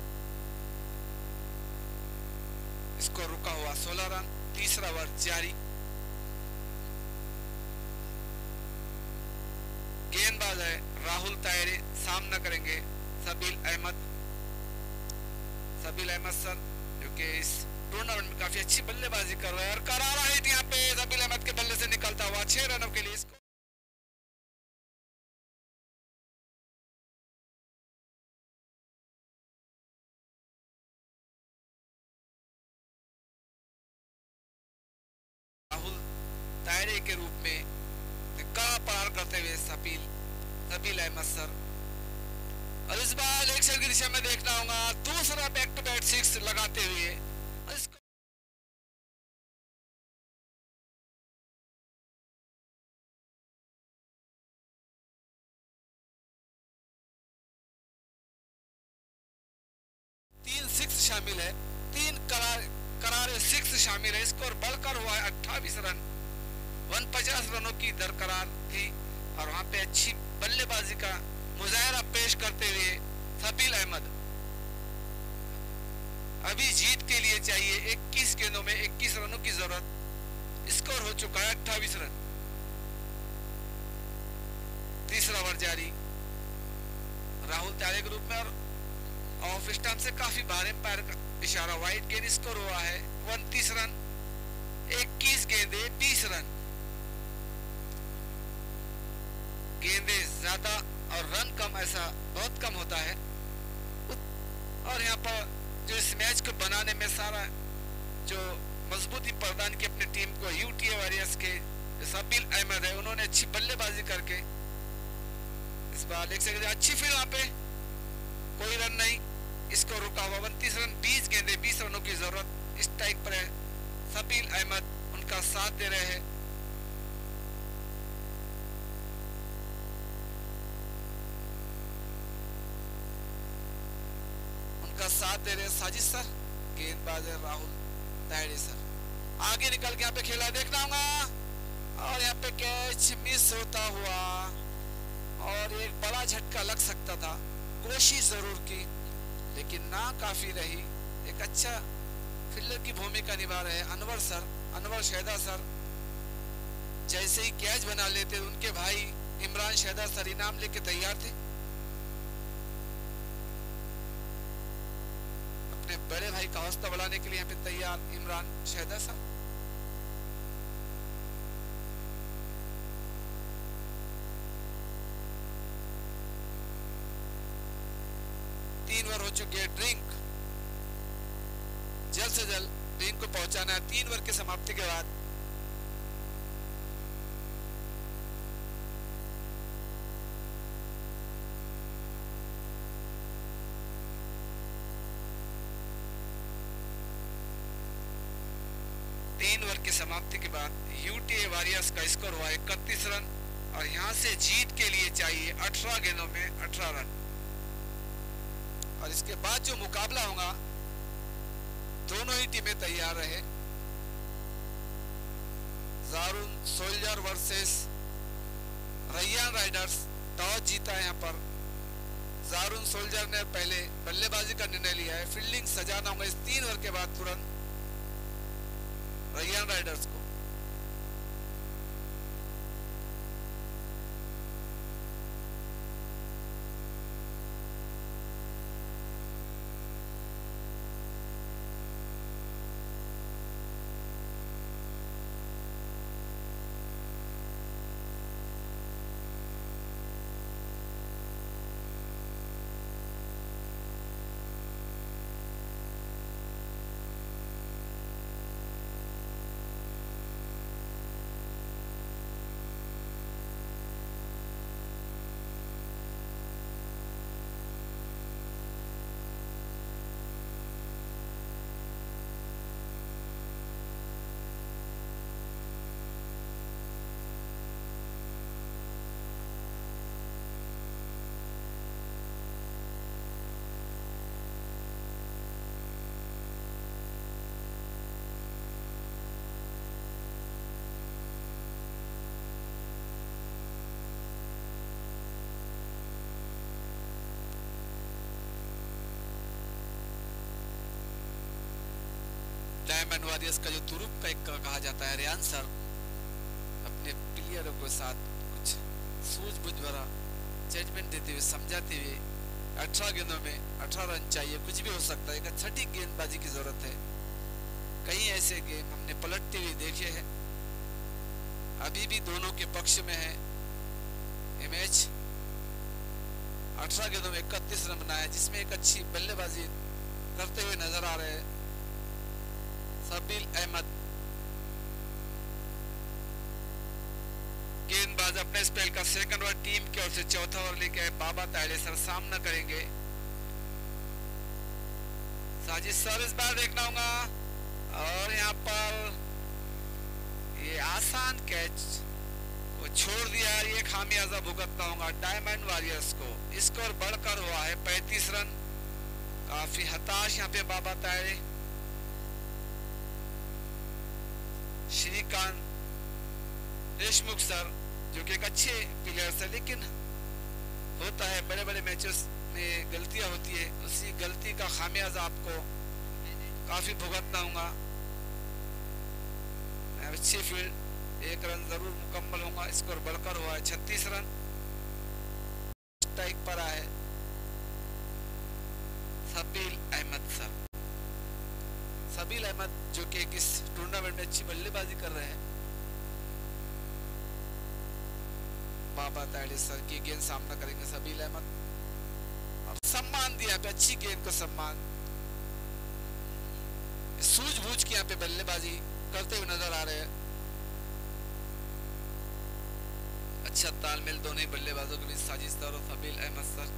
इसको रुका हुआ 16 रन। तीसरा ओवर जारी। गेंदबाज है राहुल तायरे, सामना करेंगे सबील अहमद। सबील अहमद सर जो कि इस टूर्नामेंट में काफी अच्छी बल्लेबाजी कर रहे हैं और करारा हिट यहाँ पे सबील अहमद के बल्ले से निकलता हुआ 6 रनों के लिए। इसको राहुल तायरे के रूप में कड़ा पार करते हुए सबील अहमद सर, और इस बार एक की दिशा में देखना होगा दूसरा बैक टू बैक 6 लगाते हुए। और इसको तीन 6 शामिल है, 3 करारे 6 शामिल है। स्कोर बढ़कर हुआ है 28 रन। 49 रनों की दरकरार थी और वहां पे अच्छी बल्लेबाजी का मुजाहरा पेश करते हुए सबील अहमद अभी जीत के लिए चाहिए 21 गेंदों में 21 रनों की जरूरत। स्कोर हो चुका है 28 रन। तीसरा ओवर जारी। राहुल तायरे के रूप में और ऑफ स्टंप से काफी भारी पैर का इशारा। वाइट गेंद। स्कोर हुआ है 29 रन। 21 गेंदे 20 रन। गेंदे ज्यादा और रन कम, ऐसा बहुत कम होता है। और यहाँ पर जो इस मैच को बनाने में सारा जो मजबूती प्रदान की अपनी टीम को यूटीए वॉरियर्स के सबील अहमद है, उन्होंने अच्छी बल्लेबाजी करके इस बार देख सकते अच्छी फील्ड वहां पे कोई रन नहीं। इसको रुका हुआ 29 रन। 20 गेंदे 20 रनों की जरूरत। स्ट्राइक पर है सबील अहमद, उनका साथ दे रहे हैं। साथ दे रहे साजिद सर। गेंदबाज है राहुल तायरे सर। आगे निकल के यहाँ पे खेला देखना होगा और यहाँ पे कैच मिस होता हुआ और एक बड़ा झटका लग सकता था। कोशिश जरूर की लेकिन ना काफी रही। एक अच्छा फील्डर की भूमिका निभा रहे अनवर सर, अनवर शहदा सर। जैसे ही कैच बना लेते उनके भाई इमरान शहदा सर इनाम लेके तैयार थे। बड़े भाई का हौसला बढ़ाने के लिए यहाँ पे तैयार इमरान शहदा साहब। तीन ओवर हो चुके हैं। ड्रिंक जल्द से जल्द ड्रिंक को पहुंचाना है 3 ओवर की समाप्ति के बाद। समाप्ति के बाद यूटीए वॉरियर्स का स्कोर हुआ 31 रन और यहां से जीत के लिए चाहिए 18 गेंदों में 18 रन। और इसके बाद जो मुकाबला होगा दोनों ही टीमें तैयार रहे। Zaroon soldier versus Rayyan riders toss जीता है यहाँ पर। जारून सोल्जर ने पहले बल्लेबाजी का निर्णय लिया है। फील्डिंग सजाना होगा इस 3 ओवर के बाद तुरंत रैयान राइडर्स को। डायमंड वॉरियर्स का जो तुरुप का एक कहा जाता है, रेयान सर अपने प्लेयरों के साथ कुछ सूझबूझ भरा जजमेंट देते हुए, समझाते हुए 18 गेंदों में 18 रन चाहिए, कुछ भी हो सकता है, एक सटीक गेंदबाजी की जरूरत है। कई ऐसे गेम हमने पलटते हुए देखे हैं। अभी भी दोनों के पक्ष में है ये मैच। 18 गेंदों में 31 रन बनाया, जिसमें एक अच्छी बल्लेबाजी करते हुए नजर आ रहे हैं सबील अहमद। गेंदबाज अपने स्पेल का सेकंड ओवर टीम की ओर से चौथा ओवर लेके आए बाबा तायड़े सर, सामना करेंगे साजिद सर। इस बार देखना होगा, और यहाँ पर ये आसान कैच को छोड़ दिया, ये खामियाजा भुगतना होगा डायमंड वॉरियर्स को। स्कोर बढ़कर हुआ है 35 रन। काफी हताश यहाँ पे बाबा तायड़े। श्रीकांत देशमुख सर जो कि एक अच्छे प्लेयर है, लेकिन होता है बड़े बड़े मैचेस में गलतियां होती है, उसी गलती का खामियाजा आपको काफी भुगतना होगा। अच्छी फील्ड, 1 रन जरूर मुकम्मल होगा। स्कोर बढ़कर हुआ है 36 रन। स्ट्राइक पर आए सबील अहमद सर। सबील अहमद जो कि इस टूर्नामेंट में अच्छी बल्लेबाजी कर रहे हैं। बाबा तायड़े सर की गेंद सामना करेंगे सबील अहमद, और सम्मान दिया पे, अच्छी गेंद को सम्मान, सूझबूझ की यहाँ पे बल्लेबाजी करते हुए नजर आ रहे हैं। अच्छा तालमेल दोनों ही बल्लेबाजों के बीच, साजिद सर और सबील अहमद सर।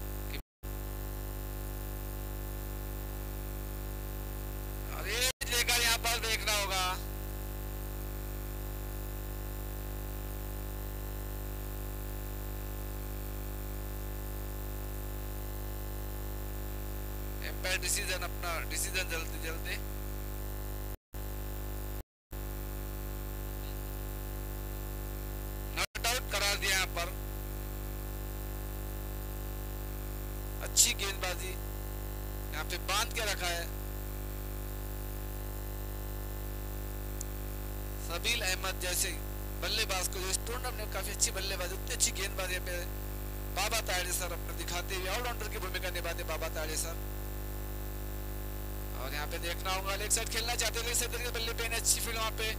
लेकर यहाँ पर देखना होगा, एम्पायर डिसीजन, अपना डिसीजन जल्दी जल्दी। नॉट आउट करार दिया यहाँ पर। अच्छी गेंदबाजी यहाँ पे बांध के रखा है सबील अहमद जैसे बल्लेबाज को, जो इस टूर्नामेंट में काफी अच्छी बल्लेबाजी, उतनी अच्छी गेंदबाजी पे बाबा तायड़े सर अपने दिखाते हुए ऑलराउंडर की भूमिका निभाते बाबा तायड़े सर। और यहाँ पे देखना होगा, लेग साइड खेलना चाहते हैं, लेग साइड के बल्ले पे अच्छी फील्ड वहां पे।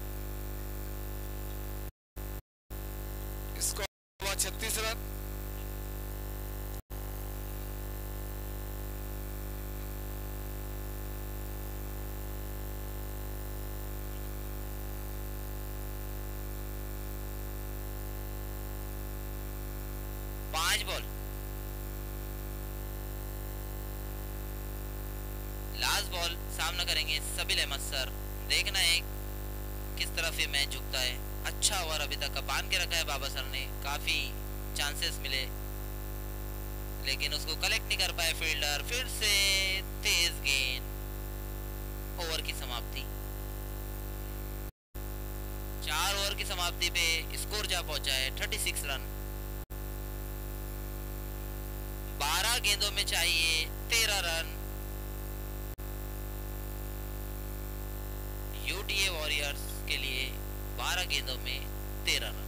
इसको 36 रन।
बॉल लास्ट बॉल सामना करेंगे सबील अहमद सर। देखना है किस तरफ ये मैच झुकता है। अच्छा ओवर अभी तक का बांध के रखा है बाबा सर ने, काफी चांसेस मिले लेकिन उसको कलेक्ट नहीं कर पाए फील्डर। फिर से तेज गेंद। ओवर की समाप्ति, 4 ओवर की समाप्ति पे स्कोर जा पहुंचा है 36 रन। गेंदों में चाहिए 13 रन। यूटीए वॉरियर्स के लिए 12 गेंदों में 13 रन।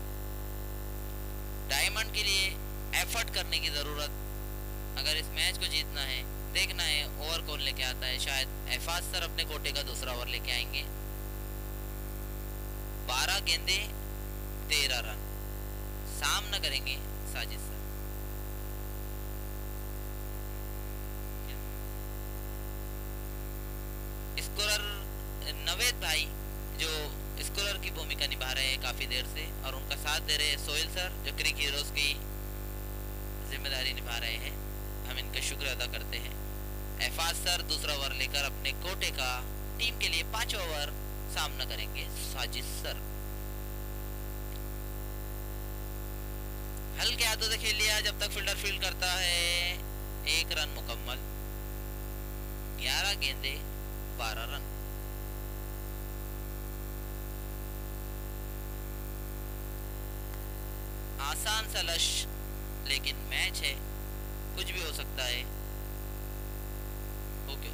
डायमंड के लिए एफर्ट करने की ज़रूरत, अगर इस मैच को जीतना है, देखना है ओवर कौन लेके आता है। शायद एफाज सर अपने कोटे का दूसरा ओवर लेके आएंगे। 12 गेंदे 13 रन, सामना करेंगे साजिद सर। स्कोरर नवेद भाई जो स्कोरर की भूमिका निभा रहे हैं काफ़ी देर से, और उनका साथ दे रहे हैं सोहेल सर जो क्रिक हीरोज़ की जिम्मेदारी निभा रहे हैं। हम इनका शुक्र अदा करते हैं। एफाज सर दूसरा ओवर लेकर अपने कोटे का टीम के लिए 5वां ओवर सामना करेंगे साजिद सर। हल्के हाथों से खेल लिया जब तक फील्डर फील्ड करता है। 1 रन मुकम्मल। 11 गेंदे 12 रन। आसान सा लक्ष्य, लेकिन मैच है, कुछ भी हो सकता है। Okay,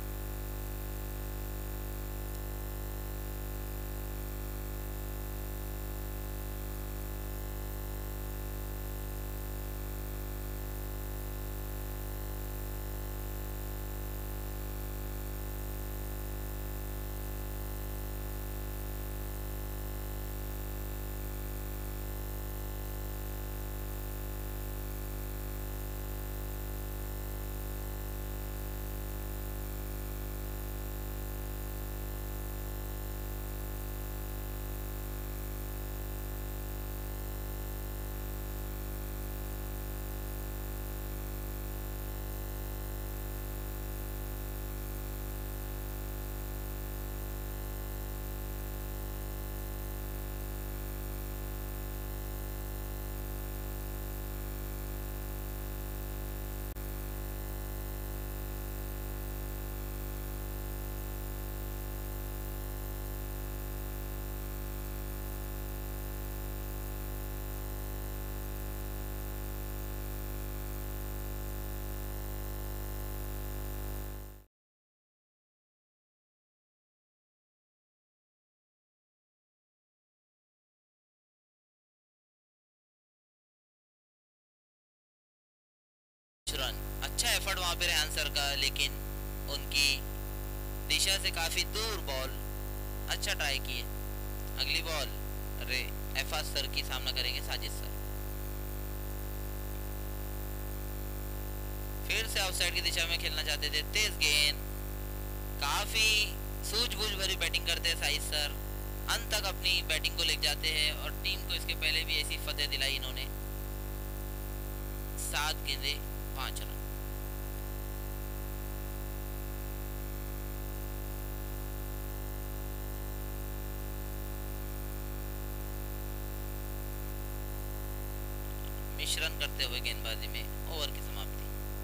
run. अच्छा एफर्ट वहां पे रेहान सर का, लेकिन उनकी दिशा से काफी दूर बॉल। अच्छा ट्राई किए। अगली बॉल अरे एफाज सर की सामना करेंगे साजिद सर। फिर से आउटसाइड की दिशा में खेलना चाहते थे। तेज गेंद, काफी सूझबूझ भरी बैटिंग करते हैं साजिद सर। अंत तक अपनी बैटिंग को ले जाते हैं और टीम को इसके पहले भी ऐसी फतेह दिलाई इन्होंने। 7 गेंदे 5 रन। मिश्रण करते हुए गेंदबाजी में ओवर की समाप्ति।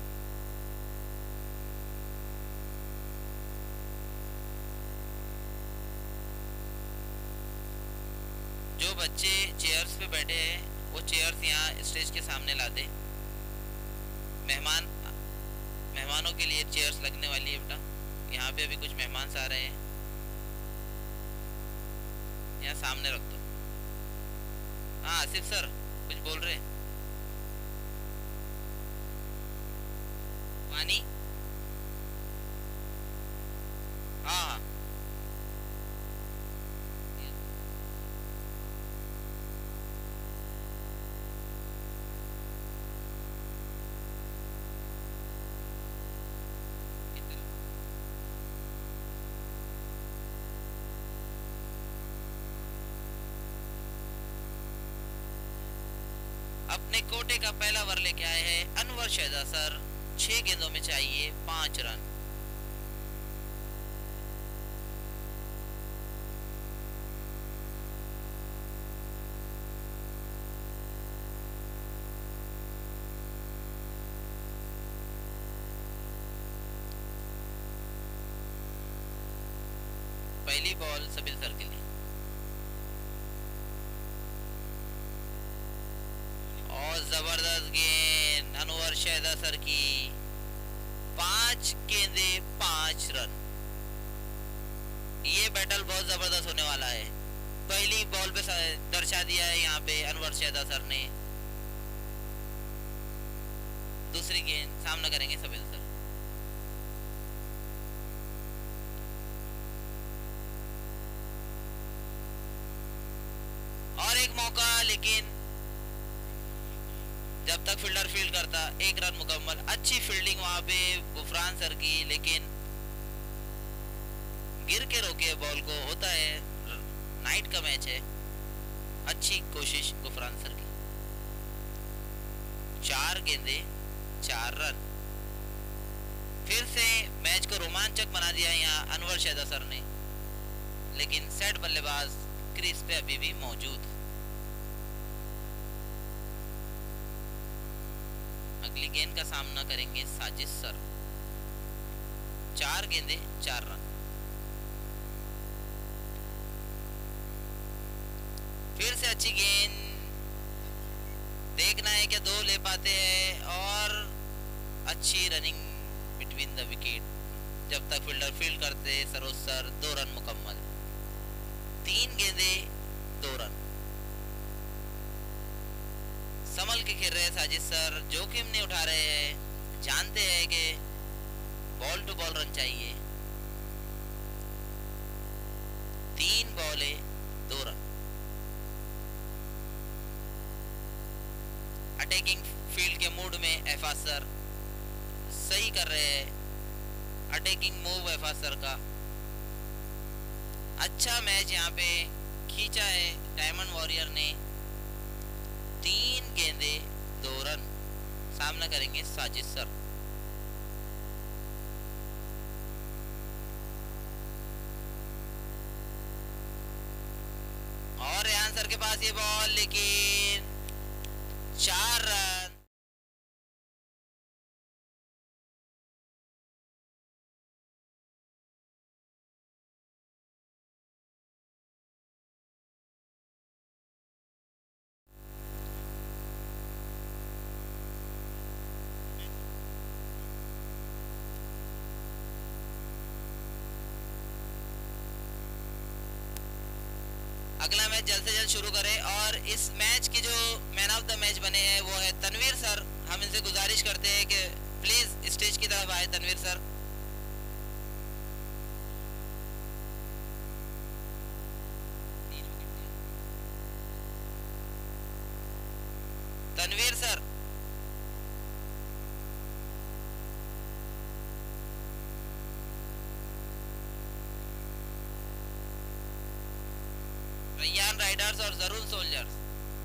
जो बच्चे चेयर्स पे बैठे हैं वो चेयर्स यहाँ स्टेज के सामने ला दे। मेहमानों के लिए चेयर्स लगने वाली है बेटा। यहाँ पे अभी कुछ मेहमान आ रहे हैं, यहाँ सामने रख दो। हाँ आसिफ सर कुछ बोल रहे हैं। पानी, हाँ अपने कोटे का पहला ओवर लेके आए हैं अनवर शहजाद सर। 6 गेंदों में चाहिए 5 रन। पहली बॉल सबिल सर के लिए और जबरदस्त गेंद अनवर शहजाद शहदा सर की 5 गेंदे 5 रन। ये बैटल बहुत जबरदस्त होने वाला है। पहली बॉल पे दर्शा दिया है यहाँ पे अनवर शहदा सर ने। दूसरी गेंद सामना करेंगे सफेद सर। और एक मौका, लेकिन जब तक फील्डर फील्ड करता 1 रन मुकम्मल। अच्छी फील्डिंग वहां पे गुफरान सर की, लेकिन गिर के रोके बॉल को। होता है, नाइट का मैच है। अच्छी कोशिश गुफरान सर की। 4 गेंदे 4 रन। फिर से मैच को रोमांचक बना दिया यहाँ अनवर शहदा सर ने, लेकिन सेट बल्लेबाज क्रीज पे अभी भी मौजूद। अगली गेंद का सामना करेंगे साजिद सर। 4 गेंदे 4 रन। फिर से अच्छी गेंद। देखना है कि 2 ले पाते हैं। और अच्छी रनिंग बिटवीन द विकेट। जब तक फील्डर फील्ड करते सरोज सर 2 रन मुकम्मल। 3 गेंदे 2 रन। संभल के खेल रहे हैं साजिद सर, जोखिम नहीं उठा रहे हैं। जानते हैं कि बॉल टू बॉल रन चाहिए। 3 बॉले 2 रन। अटैकिंग फील्ड के मूड में एफाज सर सही कर रहे हैं। अटैकिंग मूव एफाज सर का। अच्छा मैच यहाँ पे खींचा है डायमंड वॉरियर ने। 3 गेंदे 2 रन। सामना करेंगे साजिद सर। और रेहान सर के पास ये बॉल, लेकिन 4 रन। अगला मैच जल्द से जल्द शुरू करें। और इस मैच के जो मैन ऑफ द मैच बने हैं वो है तनवीर सर। हम इनसे गुजारिश करते हैं कि प्लीज स्टेज की तरफ आए Tanveer sir. Tanveer sir, Rayyan riders और जरूर सोल्जर्स।